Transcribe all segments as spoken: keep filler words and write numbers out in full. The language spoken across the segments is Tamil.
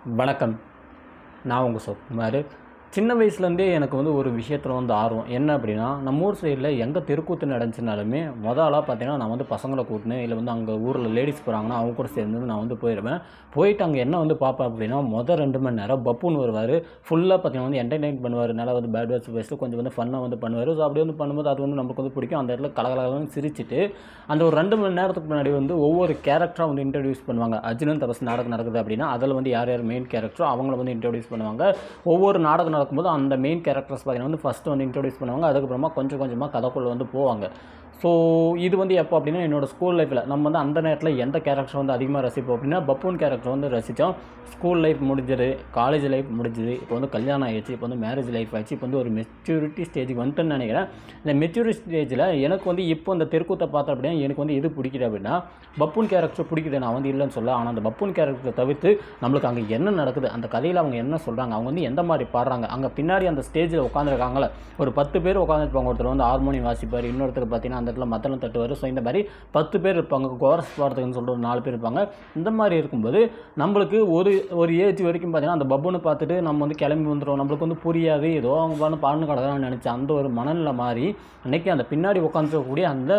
வணக்கம். நான் உங்கள் சௌக்குமார். சின்ன வயசுலேருந்தே எனக்கு வந்து ஒரு விஷயத்தில் வந்து ஆர்வம். என்ன அப்படின்னா, நம்ம ஊர் சைடில் எங்கே தெருக்கூத்து நடந்துச்சுனாலுமே மொத ஆளாக பார்த்தீங்கன்னா, நான் வந்து பசங்களை கூட்டினு இல்லை வந்து அங்கே ஊரில் லேடிஸ் போகிறாங்கன்னா அவங்க கூட சேர்ந்து நான் வந்து போயிடுவேன். போயிட்டு அங்கே என்ன வந்து பார்ப்பேன் அப்படின்னா, மொதல் ரெண்டு மணி நேரம் பப்புன்னு வருவார். ஃபுல்லாக பார்த்தீங்கன்னா வந்து என்டர்டெயின் பண்ணுவார். நல்லா வந்து பேட் வேர்ட்ஸ் பேசிட்டு கொஞ்சம் வந்து ஃபன்னாக வந்து பண்ணுவார். ஸோ அப்படி வந்து பண்ணும்போது அது வந்து நமக்கு வந்து பிடிக்கும். அந்த இடத்துல கலகலன்னு சிரிச்சுட்டு அந்த ஒரு ரெண்டு மணி நேரத்துக்கு முன்னாடி வந்து ஒவ்வொரு கேரக்டராக வந்து இன்ட்ரடியூஸ் பண்ணுவாங்க. அர்ஜுனன் தபஸ் நாடகம் நடக்குது அப்படின்னா அதில் வந்து யார் யார் மெயின் கேரக்டரோ அவங்கள வந்து இன்ட்ரடியூஸ் பண்ணுவாங்க. ஒவ்வொரு நாடகம் நடக்கும்போது அந்த மெயின் கேரக்டர்ஸ் பார்த்தீங்கன்னா வந்து ஃபஸ்ட்டு வந்து இன்ட்ரடியூஸ் பண்ணுவாங்க. அதுக்கப்புறமா கொஞ்சம் கொஞ்சமாக கதைக்குள்ளே வந்து போவாங்க. ஸோ இது வந்து எப்போ அப்படின்னா, என்னோடய ஸ்கூல் லைஃப்பில் நம்ம வந்து அந்த நேரத்தில் எந்த கேரக்டர் வந்து அதிகமாக ரசிப்போம் அப்படின்னா, பப்பூன் கேரக்டர் வந்து ரசித்தோம். ஸ்கூல் லைஃப் முடிஞ்சது, காலேஜ் லைஃப் முடிஞ்சது, இப்போ வந்து கல்யாணம் ஆகிடுச்சு, இப்போ வந்து மேரேஜ் லைஃப் ஆகிடுச்சு, இப்போ வந்து ஒரு மெச்சூரிட்டி ஸ்டேஜுக்கு வந்துட்டுன்னு நினைக்கிறேன். இந்த மெச்சூரிட்டி ஸ்டேஜில் எனக்கு வந்து இப்போ இந்த தெருக்கூத்தை பார்த்தேன் அப்படின்னா எனக்கு வந்து எது பிடிக்குது அப்படின்னா, பப்பூன் கேரக்டர் பிடிக்குது. நான் வந்து இல்லைன்னு சொல்ல, ஆனால் அந்த பப்பூன் கேரக்டரை தவிர்த்து நம்மளுக்கு அங்கே என்ன நடக்குது, அந்த கதையில் அவங்க என்ன சொல்கிறாங்க, அவங்க வந்து எந்த மாதிரி பாடுறாங்க, அங்கே பின்னாடி அந்த ஸ்டேஜில் உட்காந்துருக்காங்களே ஒரு பத்து பேர் உட்காந்துருப்பாங்க. ஒருத்தர் வந்து ஹார்மோனியம் வாசிப்பார், இன்னொருத்தர் பார்த்தீங்கன்னா அந்த இடத்துல மத்தளம் தட்டுவார். ஸோ இந்த மாதிரி பத்து பேர் இருப்பாங்க. கோரஸ் பாடுறதுக்குன்னு சொல்லிட்டு ஒரு நாலு பேர் இருப்பாங்க. இந்த மாதிரி இருக்கும்போது நம்மளுக்கு ஒரு ஒரு ஏஜ் வரைக்கும் பார்த்தீங்கன்னா அந்த பப்புன்னு பார்த்துட்டு நம்ம வந்து கிளம்பி வந்துடும். நம்மளுக்கு வந்து புரியாது, ஏதோ அவங்க பாட்டு பாடணும் கிடக்குறான்னு நினச்சேன். அந்த ஒரு மனநிலை மாதிரி அன்றைக்கி அந்த பின்னாடி உட்காந்துருக்கக்கூடிய அந்த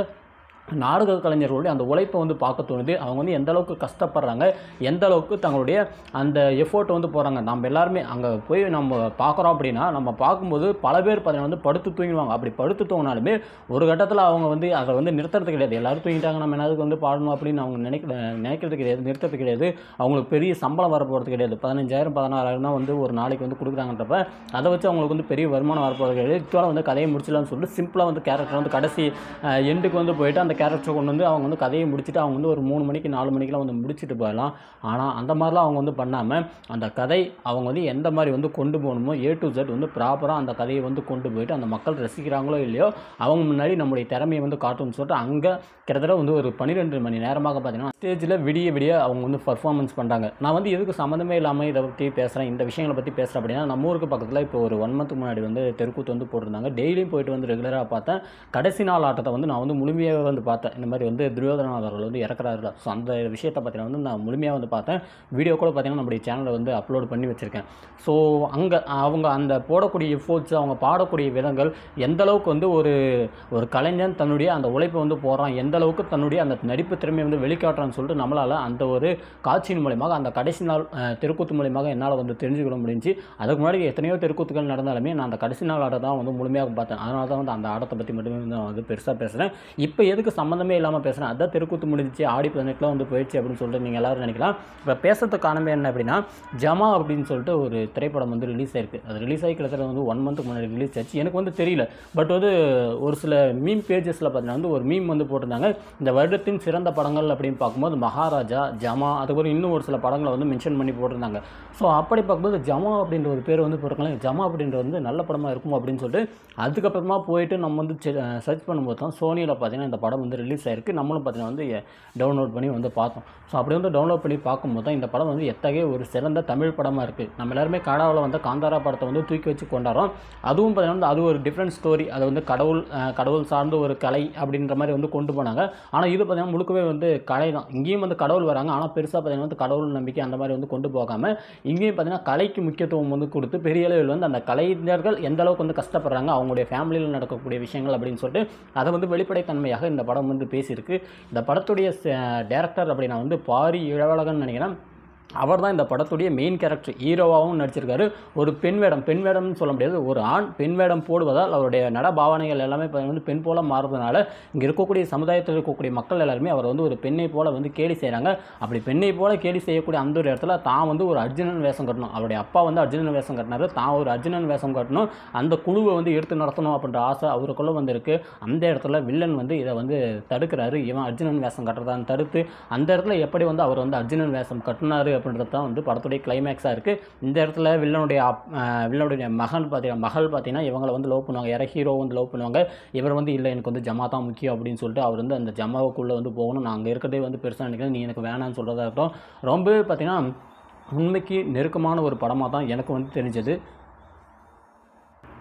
நாடக கலைஞர்களுடைய அந்த உழைப்பை வந்து பார்க்க தோணுது. அவங்க வந்து எந்த அளவுக்கு கஷ்டப்படுறாங்க, எந்த அளவுக்கு தங்களுடைய அந்த எஃபோர்ட்டை வந்து போகிறாங்க. நம்ம எல்லாருமே அங்கே போய் நம்ம பார்க்குறோம் அப்படின்னா, நம்ம பார்க்கும்போது பல பேர் பார்த்தீங்கன்னா வந்து படுத்து தூங்கிடுவாங்க. அப்படி படுத்து தூங்கினாலுமே ஒரு கட்டத்தில் அவங்க வந்து அதை வந்து நிறுத்துறது கிடையாது. எல்லோரும் தூங்கிட்டாங்க, நம்ம என்னதுக்கு வந்து பாடணும் அப்படின்னு அவங்க நினைக்க நினைக்கிறது கிடையாது, நிறுத்துறது கிடையாது. அவங்களுக்கு பெரிய சம்பளம் வரப்போகிறது கிடையாது. பதினஞ்சாயிரம் பதினாறாயிரம் தான் வந்து ஒரு நாளைக்கு வந்து கொடுக்குறாங்கன்றப்ப அதை வச்சு அவங்களுக்கு வந்து பெரிய வருமானம் வரப்போகிறது கிடையாது. இதோட வந்து கதையை முடிச்சிடலாம்னு சொல்லிட்டு சிம்பிளாக வந்து கேரக்டர் வந்து கடைசி எண்டுக்கு வந்து போயிட்டு அந்த கேரக்டரை கொண்டு வந்து அவங்க வந்து கதையை முடிச்சுட்டு அவங்க வந்து ஒரு மூணு மணிக்கு நாலு மணிக்கெலாம் வந்து முடிச்சுட்டு போயிடலாம். ஆனால் அந்த மாதிரிலாம் அவங்க வந்து பண்ணாமல் அந்த கதை அவங்க வந்து எந்த மாதிரி வந்து கொண்டு போகணுமோ ஏ டு ஜெட் வந்து ப்ராப்பராக அந்த கதையை வந்து கொண்டு போயிட்டு அந்த மக்கள் ரசிக்கிறாங்களோ இல்லையோ அவங்க முன்னாடி நம்முடைய திறமையை வந்து காட்டணும்னு சொல்லிட்டு அங்கே கிட்டத்தட்ட வந்து ஒரு பன்னிரெண்டு மணி நேரமாக பார்த்தீங்கன்னா ஸ்டேஜில் விடிய விடிய அவங்க வந்து பர்ஃபார்மன்ஸ் பண்ணுறாங்க. நான் வந்து எதுக்கு சம்மந்தமே இல்லாமல் இதை பற்றி பேசுகிறேன், இந்த விஷயங்களை பற்றி பேசுகிறேன் அப்படின்னா, நம்ம ஊருக்கு பக்கத்தில் இப்போ ஒரு ஒன் மந்த்துக்கு முன்னாடி வந்து தெருக்கூத்து வந்து போட்டிருந்தாங்க. டெய்லியும் போயிட்டு வந்து ரெகுலராக பார்த்தேன். கடைசி நாள் ஆட்டத்தை வந்து நான் வந்து முழுமையாக வந்து பார்த்தேன். இந்த மாதிரி வந்து துரியோதனன் அவர்கள் வந்து இறக்குறாரு. ஸோ அந்த விஷயத்தை பார்த்தீங்கன்னா வந்து நான் முழுமையாக வந்து பார்த்தேன். வீடியோ கூட பார்த்தீங்கன்னா நம்முடைய சேனலில் வந்து அப்லோட் பண்ணி வச்சுருக்கேன். ஸோ அங்கே அவங்க அந்த போடக்கூடிய எஃபோர்ட்ஸ், அவங்க பாடக்கூடிய விதங்கள் எந்த அளவுக்கு வந்து ஒரு ஒரு கலைஞன் தன்னுடைய அந்த உழைப்பை வந்து போடுறான், எந்த அளவுக்கு தன்னுடைய அந்த நடிப்பு திறமையை வந்து வெளிக்காட்டுறான்னு சொல்லிட்டு நம்மளால் அந்த ஒரு காட்சியின் மூலியமாக அந்த கடைசி நாள் தெருக்கூத்து மூலியமாக என்னால் வந்து தெரிஞ்சுக்கிட முடிஞ்சு. அதுக்கு முன்னாடி எத்தனையோ தெருக்கூத்துகள் நடந்தாலுமே நான் அந்த கடைசி நாள் ஆட்டை தான் வந்து முழுமையாக பார்த்தேன். அதனால தான் வந்து அந்த ஆட்டத்தை பற்றி மட்டுமே நான் வந்து பெருசாக பேசுகிறேன். இப்போ எதுக்கு சம்மந்தமே இல்லாமல் பேசுகிறேன், அதான் தெருக்கூத்து முடிஞ்சிச்சு, ஆடி பதினெட்டுலாம் வந்து போயிடுச்சு அப்படின்னு சொல்லிட்டு நீங்கள் எல்லோரும் நினைக்கலாம். இப்போ பேசுறதுக்கு காரணமே என்ன அப்படின்னா, ஜமா அப்படின்னு சொல்லிட்டு ஒரு திரைப்படம் வந்து ரிலீஸ் ஆயிருக்கு. அது ரிலீஸ் ஆகி கிட்டத்தட்ட வந்து ஒன் மந்த்துக்கு முன்னாடி ரிலீஸ் ஆச்சு. எனக்கு வந்து தெரியல. பட் வந்து ஒரு சில மீம் பேஜஸில் பார்த்தீங்கன்னா வந்து ஒரு மீம் வந்து போட்டிருந்தாங்க. இந்த வருடத்தின் சிறந்த படங்கள் அப்படின்னு பார்க்கும்போது மகாராஜா, ஜமா, அதுக்கப்புறம் இன்னும் ஒரு சில படங்களை வந்து மென்ஷன் பண்ணி போட்டிருந்தாங்க. ஸோ அப்படி பார்க்கும்போது ஜமா அப்படின்ற ஒரு பேர் வந்து போட்டிருக்காங்க. ஜமா அப்படின்ற வந்து நல்ல படமாக இருக்கும் அப்படின்னு சொல்லிட்டு அதுக்கப்புறமா போயிட்டு நம்ம வந்து சர்ச் பண்ணும்போது தான் சோனியில் பார்த்தீங்கன்னா இந்த படம் வந்து ரிலீஸ் ஆயிருக்கு. நம்மளும் பார்த்தீங்கன்னா வந்து டவுன்லோட் பண்ணி வந்து பார்த்தோம். ஸோ அப்படி வந்து டவுன்லோட் பண்ணி பார்க்கும்போது தான் இந்த படம் வந்து எத்தகைய ஒரு சிறந்த தமிழ் படமாக இருக்குது. நம்ம எல்லாருமே கனடாவில் வந்து காந்தாரா படத்தை வந்து தூக்கி வச்சு கொண்டாடுறோம். அதுவும் பார்த்தீங்கன்னா அது ஒரு டிஃப்ரெண்ட் ஸ்டோரி. அது வந்து கடவுள் கடவுள் சார்ந்த ஒரு கலை அப்படின்ற மாதிரி வந்து கொண்டு போனாங்க. ஆனால் இது பார்த்தீங்கன்னா முழுக்கவே வந்து கலை தான். இங்கேயும் வந்து கடவுள் வராங்க, ஆனால் பெருசாக பார்த்தீங்கன்னா வந்து கடவுள் நம்பிக்கை அந்த மாதிரி வந்து கொண்டு போகாமல் இங்கேயும் பார்த்தீங்கன்னா கலைக்கு முக்கியத்துவம் வந்து கொடுத்து பெரிய அளவில் வந்து அந்த கலைஞர்கள் எந்த அளவுக்கு வந்து கஷ்டப்படுறாங்க, அவங்களுடைய ஃபேமிலியில் நடக்கக்கூடிய விஷயங்கள் அப்படின்னு சொல்லிட்டு அதை வந்து வெளிப்படைத்தன்மையாக இந்த படம் வந்து பேசியிருக்கு. இந்த படத்துடைய டைரக்டர் அப்படின்னா வந்து பாரி இளவழகன் நினைக்கிறேன். அவர் தான் இந்த படத்துடைய மெயின் கேரக்டர் ஹீரோவாகவும் நடிச்சிருக்காரு. ஒரு பெண் வேடம் பெண் வேடம்னு சொல்ல முடியாது, ஒரு ஆண் பெண் வேடம் போடுவதால் அவருடைய நட பாவனைகள் எல்லாமே வந்து பெண் போல மாறுறதுனால இங்கே இருக்கக்கூடிய சமுதாயத்தில் இருக்கக்கூடிய மக்கள் எல்லாருமே அவர் வந்து ஒரு பெண்ணை போல வந்து கேலி செய்கிறாங்க. அப்படி பெண்ணை போல கேலி செய்யக்கூடிய அந்த ஒரு இடத்துல தான் வந்து ஒரு அர்ஜுனன் வேஷம் கட்டணும். அவருடைய அப்பா வந்து அர்ஜுனன் வேஷம் கட்டினார், தான் ஒரு அர்ஜுனன் வேஷம் கட்டணும், அந்த குழுவை வந்து எடுத்து நடத்தணும் அப்படின்ற ஆசை அவருக்குள்ளே வந்து இருக்குது. அந்த இடத்துல வில்லன் வந்து இதை வந்து தடுக்கிறாரு. இவன் அர்ஜுனன் வேஷம் கட்டுறதான்னு தடுத்து அந்த இடத்துல எப்படி வந்து அவர் வந்து அர்ஜுனன் வேஷம் கட்டினார் அப்படின்றது தான் வந்து படத்துடைய கிளைமேக்ஸாக இருக்குது. இந்த இடத்துல வில்லனுடைய வில்லனுடைய மகன் பார்த்தீங்கன்னா மகள் பார்த்தீங்கன்னா இவங்களை வந்து லவ் பண்ணுவாங்க. யாரை ஹீரோ வந்து லவ் பண்ணுவாங்க. இவர் வந்து இல்லை, எனக்கு வந்து ஜமா தான் முக்கியம் அப்படின்னு சொல்லிட்டு அவர் வந்து அந்த ஜமாவுக்குள்ளே வந்து போகணும், நான் அங்கே இருக்கிறதே வந்து பெருசாக நினைக்கிறேன், நீ எனக்கு வேணான்னு சொல்கிறதா இருக்கட்டும். ரொம்ப பார்த்தீங்கன்னா உண்மைக்கு நெருக்கமான ஒரு படமாக தான் எனக்கு வந்து தெரிஞ்சது.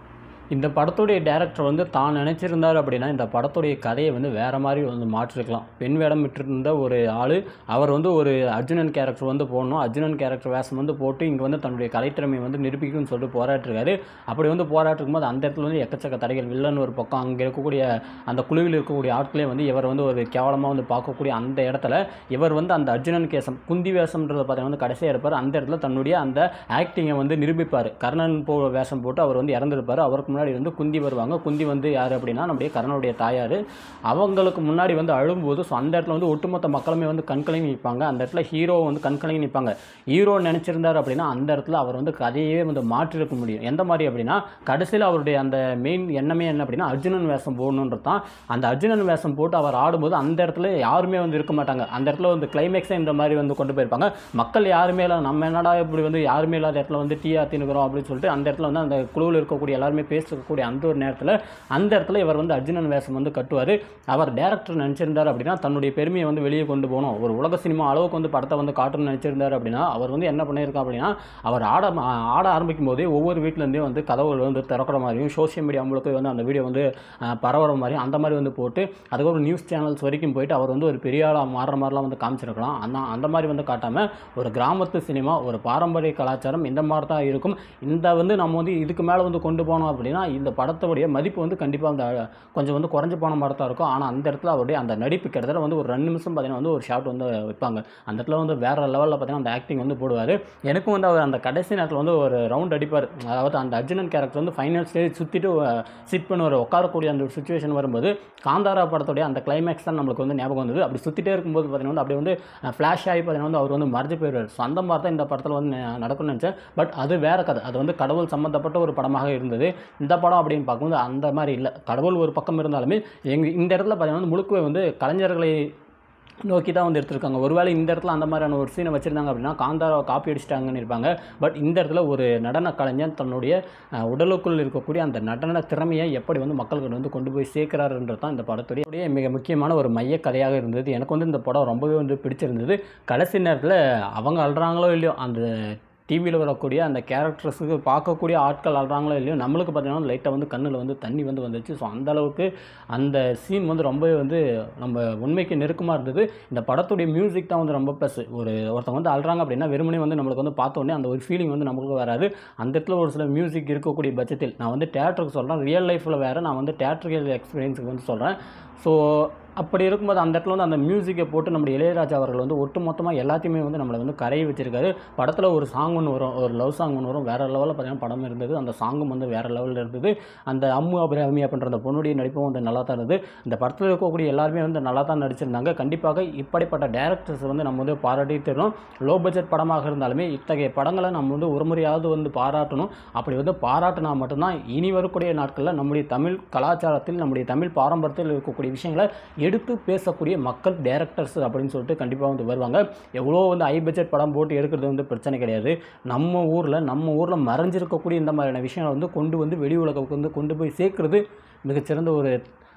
இந்த படத்துடைய டைரக்டர் வந்து தான் நினச்சிருந்தார் அப்படின்னா இந்த படத்துடைய கதையை வந்து வேறு மாதிரி வந்து மாற்றிருக்கலாம். பெண் வேடம் விட்டிருந்த ஒரு ஆள் அவர் வந்து ஒரு அர்ஜுனன் கேரக்டர் வந்து போடணும், அர்ஜுனன் கேரக்டர் வேஷம் வந்து போட்டு இங்கே வந்து தன்னுடைய கலைத்திறமையை வந்து நிரூபிக்கணும்னு சொல்லிட்டு போராட்டிருக்காரு. அப்படி வந்து போராட்டிருக்கும் போது அந்த இடத்துல வந்து எக்கச்சக்க தடைகள், வில்லன் ஒரு பக்கம், அங்கே இருக்கக்கூடிய அந்த குழுவில் இருக்கக்கூடிய ஆட்களே வந்து இவர் வந்து ஒரு கேவலமாக வந்து பார்க்கக்கூடிய அந்த இடத்துல இவர் வந்து அந்த அர்ஜுனன் கேசம் குந்தி வேஷம்ன்றதை பார்த்தீங்கன்னா வந்து கடைசியாக இருப்பார். அந்த இடத்துல தன்னுடைய அந்த ஆக்டிங்கை வந்து நிரூபிப்பார். கர்ணன் போ வேஷம் போட்டு அவர் வந்து இறந்துருப்பார். அவருக்கு முன்னாடி வந்து குந்தி வருவாங்க. குந்தி வந்து யார் அப்படின்னா நம்முடைய கர்ணனுடைய தாயார். அவங்களுக்கு முன்னாடி வந்து அழும்போது ஸோ அந்த இடத்துல வந்து ஒட்டுமொத்த மக்களுமே வந்து கண்கலங்கி நிற்பாங்க. அந்த இடத்துல ஹீரோ வந்து கண்கலங்கி நிற்பாங்க. ஹீரோ நினச்சிருந்தார் அப்படின்னா அந்த இடத்துல அவர் வந்து கதையே வந்து மாற்றிருக்க முடியும். எந்த மாதிரி அப்படின்னா கடைசியில் அவருடைய அந்த மெயின் எண்ணமே என்ன அப்படின்னா அர்ஜுனன் வேஷம் போடணுன்றது தான். அந்த அர்ஜுனன் வேஷம் போட்டு அவர் ஆடும்போது அந்த இடத்துல யாருமே வந்து இருக்க மாட்டாங்க. அந்த இடத்துல வந்து கிளைமேக்ஸே இந்த மாதிரி வந்து கொண்டு போயிருப்பாங்க. மக்கள் யாருமே இல்லை, நம்ம என்னடா இப்படி வந்து யாருமே இல்லாத இடத்துல வந்து டீ ஆத்தினுக்கிறோம் அப்படின்னு சொல்லிட்டு அந்த இடத்துல வந்து அந்த குழுவில் இருக்கக்கூடிய எல்லாருமே பேசிக்கக்கூடிய அந்த ஒரு நேரத்தில் அந்த இடத்துல இவர் வந்து அர்ஜுனன் வேஷம் வந்து கட்டுவார். அவர் டேரக்டர் நினச்சிருந்தார் அப்படின்னா தன்னுடைய பெருமையை வந்து வெளியே கொண்டு போகணும், ஒரு உலக சினிமா அளவுக்கு வந்து படத்தை வந்து காட்டணும்னு நினச்சிருந்தார் அப்படின்னா அவர் வந்து என்ன பண்ணியிருக்கார் அப்படின்னா அவர் ஆட ஆட ஆரம்பிக்கும் போதே ஒவ்வொரு வீட்டிலேருந்தே வந்து கதவுகள் வந்து திறக்கிற மாதிரியும் சோஷியல் மீடியா உங்களுக்கு வந்து அந்த வீடியோ வந்து பரவுற மாதிரியும் அந்த மாதிரி வந்து போட்டு அதுக்கப்புறம் நியூஸ் சேனல்ஸ் வரைக்கும் போயிட்டு அவர் வந்து ஒரு பெரிய ஆளாக மாறுற மாதிரிலாம் வந்து காமிச்சிருக்கலாம். ஆனால் அந்த மாதிரி வந்து காட்டாமல் ஒரு கிராமத்து சினிமா, ஒரு பாரம்பரிய கலாச்சாரம் இந்த மாதிரி தான் இருக்கும். இந்த வந்து நம்ம வந்து இதுக்கு மேலே வந்து கொண்டு போனோம் அப்படின்னா இந்த படத்துடைய மதிப்பு வந்து கண்டிப்பாக அந்த கொஞ்சம் வந்து குறைஞ்சி போன மாதிரி தான் இருக்கும். ஆனால் அந்த இடத்துல அவருடைய அந்த நடிப்பு கிட்டத்தட்ட வந்து ஒரு ரெண்டு நிமிஷம் பார்த்தீங்கன்னா வந்து ஒரு ஷாட் வந்து வைப்பாங்க. அந்த இடத்துல வந்து வேறு லெவலில் பார்த்தீங்கன்னா அந்த ஆக்டிங் வந்து போடுவார். எனக்கும் வந்து அவர் அந்த கடைசி நேரத்தில் வந்து ஒரு ரவுண்ட் அடிப்பார். அதாவது அந்த அர்ஜுனன் கேரக்டர் வந்து ஃபைனல் ஸ்டேஜ் சுற்றிட்டு சிட் பண்ணுவார். உட்காரக்கூடிய அந்த ஒரு சுச்சுவேஷன் வரும்போது காந்தாரா படத்துடைய அந்த கிளைமேக்ஸ் தான் நம்மளுக்கு வந்து ஞாபகம் வந்தது. அப்படி சுற்றிட்டே இருக்கும்போது பார்த்தீங்கன்னா வந்து அப்படியே வந்து ஃப்ளாஷ் ஆகி பார்த்தீங்கன்னா வந்து அவர் வந்து மறைஞ்சு போயிடுவார். ஸோ அந்த மாதிரி தான் இந்த படத்தில் வந்து நடக்கும்னு நினச்சேன். பட் அது வேறு கதை, அது வந்து கடவுள் சம்மந்தப்பட்ட ஒரு படமாக இருந்தது. இந்த படம் அப்படின்னு பார்க்கும்போது அந்த மாதிரி இல்லை. கடவுள் ஒரு பக்கம் இருந்தாலுமே எங்கள் இந்த இடத்துல பார்த்தீங்கன்னா முழுக்கவே வந்து கலைஞர்களை நோக்கி தான் வந்து எடுத்திருக்காங்க. ஒருவேளை இந்த இடத்துல அந்த மாதிரியான ஒரு சீனை வச்சுருந்தாங்க அப்படின்னா காந்தாராவை காப்பி அடிச்சிட்டாங்கன்னு இருப்பாங்க. பட் இந்த இடத்துல ஒரு நடன கலைஞன் தன்னுடைய உடலுக்குள் இருக்கக்கூடிய அந்த நடன திறமையை எப்படி வந்து மக்கள்கிட்ட வந்து கொண்டு போய் சேர்க்கிறாருன்றது தான் இந்த படத்துடைய மிக முக்கியமான ஒரு மைய கதையாக இருந்தது. எனக்கு வந்து இந்த படம் ரொம்பவே வந்து பிடிச்சிருந்தது. கடைசி நேரத்தில் அவங்க அழுறாங்களோ இல்லையோ அந்த டிவியில் வரக்கூடிய அந்த கேரக்டர்ஸுக்கு பார்க்கக்கூடிய ஆட்கள் ஆடுறாங்களோ இல்லையோ நம்மளுக்கு பார்த்தீங்கன்னா லைட்டாக வந்து கண்ணில் வந்து தண்ணி வந்து வந்துச்சு. ஸோ அந்தளவுக்கு அந்த சீன் வந்து ரொம்பவே வந்து நம்ம உண்மைக்கு நெருக்கமாக இருந்தது. இந்த படத்துடைய மியூசிக் தான் வந்து ரொம்ப ப்ளஸ். ஒரு ஒருத்தவங்க வந்து அழுறாங்க அப்படின்னா வெறுமனே வந்து நம்மளுக்கு வந்து பார்த்தோன்னே அந்த ஒரு ஃபீலிங் வந்து நம்மளுக்கு வராது. அந்த இடத்துல ஒரு சில மியூசிக் இருக்கக்கூடிய பட்சத்தில் நான் வந்து தேட்டருக்கு சொல்கிறேன், ரியல் லைஃப்பில் வேறு, நான் வந்து தேட்டருக்கு எக்ஸ்பீரியன்ஸுக்கு வந்து சொல்கிறேன். ஸோ அப்படி இருக்கும்போது அந்த இடத்துல வந்து அந்த மியூசிக்கை போட்டு நம்முடைய இளையராஜா அவர்கள் வந்து ஒட்டு மொத்தமாக எல்லாத்தையுமே வந்து நம்மளை வந்து கரையை வச்சிருக்காரு. படத்தில் ஒரு சாங் ஒன்று வரும், ஒரு லவ் சாங் ஒன்று வரும், வேறு லெவலில் பார்த்தீங்கன்னா படம் இருந்தது. அந்த சாங்கும் வந்து வேறு லெவலில் இருந்தது. அந்த அம்மு அபிராமி அப்படின்ற அந்த பொண்ணுடைய நடிப்பும் வந்து நல்லா தான் இருந்தது. இந்த படத்தில் இருக்கக்கூடிய எல்லாருமே வந்து நல்லா தான் நடிச்சிருந்தாங்க. கண்டிப்பாக இப்படிப்பட்ட டேரக்டர்ஸ் வந்து நம்ம வந்து பாராட்டி தரணும். லோ பட்ஜெட் படமாக இருந்தாலுமே இத்தகைய படங்களை நம்ம வந்து ஒரு முறையாவது வந்து பாராட்டணும். அப்படி வந்து பாராட்டினா மட்டும்தான் இனி வரக்கூடிய நாட்களில் நம்முடைய தமிழ் கலாச்சாரத்தில் நம்முடைய தமிழ் பாரம்பரியத்தில் இருக்கக்கூடிய விஷயங்களை எடுத்து பேசக்கூடிய மக்கள் டேரக்டர்ஸ் அப்படின்னு சொல்லிட்டு கண்டிப்பாக வந்து வருவாங்க. எவ்வளோ வந்து ஹை பட்ஜெட் படம் போட்டு எடுக்கிறது வந்து பிரச்சனை கிடையாது. நம்ம ஊரில் நம்ம ஊரில் மறைஞ்சிருக்கக்கூடிய இந்த மாதிரியான விஷயங்களை வந்து கொண்டு வந்து வெளி உலகத்துக்கு வந்து கொண்டு போய் சேர்க்கறது மிகச்சிறந்த ஒரு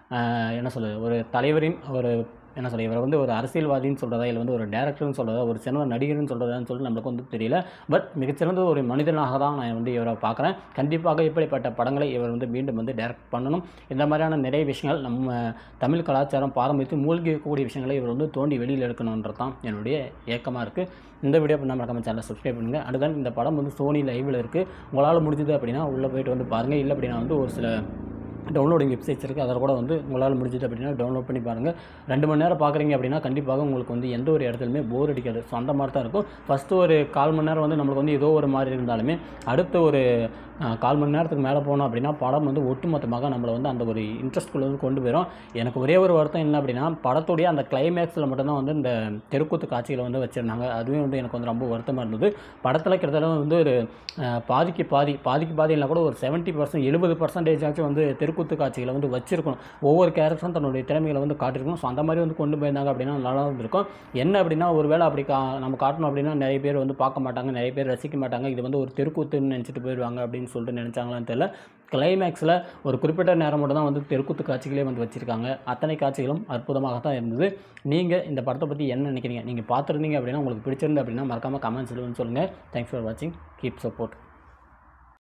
என்ன சொல்கிறது, ஒரு தலைவரின் ஒரு என்ன சொல்ல, இவரை வந்து ஒரு அரசியல்வாதின்னு சொல்கிறதா இல்லை வந்து ஒரு டேரக்டர்னு சொல்கிறதா ஒரு சிறந்த நடிகர்னு சொல்கிறதான்னு சொல்லிட்டு நம்மளுக்கு வந்து தெரியல. பட் மிகச்சிறந்த ஒரு மனிதனாக தான் நான் வந்து இவரை பார்க்குறேன். கண்டிப்பாக இப்படிப்பட்ட படங்களை இவர் வந்து மீண்டும் வந்து டைரக்ட் பண்ணணும். இந்த மாதிரியான நிறைய விஷயங்கள் நம்ம தமிழ் கலாச்சாரம் பாரம்பரியத்தில் மூழ்கி இருக்கக்கூடிய விஷயங்களை இவர் வந்து தோண்டி வெளியில் எடுக்கணுன்றது தான் என்னுடைய ஏக்கமாக இருக்குது. இந்த வீடியோ பண்ணால் மறக்காம சேனலை சப்ஸ்கிரைப் பண்ணுங்கள். அடுத்த இந்த படம் வந்து சோனி லைவில் இருக்குது. உங்களால் முடிஞ்சது அப்படின்னா உள்ளே போய்ட்டு வந்து பாருங்கள். இல்லை அப்படின்னா வந்து ஒரு சில டவுன்லோடிங் வெப்சைட்ஸ் இருக்குது, அதில் கூட வந்து உங்களால் முடிஞ்சது அப்படின்னா டவுன்லோட் பண்ணி பாருங்கள். ரெண்டு மணி நேரம் பார்க்குறீங்க அப்படின்னா கண்டிப்பாக உங்களுக்கு வந்து எந்த ஒரு இடத்துலையுமே போர் அடிக்காது. ஸோ அந்த மாதிரி தான் இருக்கும். ஃபஸ்ட்டு ஒரு கால் மணி நேரம் வந்து நம்மளுக்கு வந்து ஏதோ ஒரு மாதிரி இருந்தாலுமே அடுத்த ஒரு கால் மணி நேரத்துக்கு மேலே போனோம் அப்படின்னா படம் வந்து ஒட்டுமொத்தமாக நம்மளை வந்து அந்த ஒரு இன்ட்ரெஸ்ட்குள்ளே வந்து கொண்டு போயிடும். எனக்கு ஒரே ஒரு வருத்தம் என்ன அப்படின்னா படத்துடைய அந்த கிளைமேக்ஸில் மட்டும்தான் வந்து இந்த தெருக்கூத்து காட்சிகளை வந்து வச்சுருந்தாங்க. அதுவே வந்து எனக்கு வந்து ரொம்ப வருத்தமாக இருந்தது. படத்தில் கிட்டத்தட்ட வந்து ஒரு பாதிக்கு பாதி பாதிக்கு பாதி இல்லை கூட ஒரு செவன்ட்டி பர்சன்ட் எழுபது பர்சன்டேஜ் ஆச்சும் வந்து தெருக்கூத்து காட்சிகளை வந்து வச்சிருக்கணும். ஒவ்வொரு கேரக்டரும் தன்னுடைய திறமைகளை வந்து காட்டிருக்கணும். ஸோ அந்த மாதிரி வந்து கொண்டு போயிருந்தாங்க அப்படின்னா நல்லா இருந்திருக்கும். என்ன அப்படின்னா ஒரு வேளை அப்படி கா நம்ம காட்டணும் அப்படின்னா நிறைய பேர் வந்து பார்க்க மாட்டாங்க, நிறைய பேர் ரசிக்க மாட்டாங்க. இது வந்து ஒரு தெருக்கூத்துன்னு நினச்சிட்டு போயிடுவாங்க அப்படின்னு சொல்லிட்டு நினச்சாங்களான்னு தெரியல. கிளைமேக்ஸில் ஒரு குறிப்பிட்ட நேரம் மட்டும் தான் வந்து தெருக்கூத்து காட்சிகளே வந்து வச்சுருக்காங்க. அத்தனை காட்சிகளும் அற்புதமாக தான் இருந்தது. நீங்கள் இந்த படத்தை பற்றி என்ன நினைக்கிறீங்க? நீங்கள் பார்த்துருந்தீங்க அப்படின்னா உங்களுக்கு பிடிச்சிருந்து அப்படின்னா மறக்காமல் கமெண்ட்ஸில் வந்து சொல்லுங்கள். தேங்க்ஸ் ஃபார் வாட்சிங். Keep support.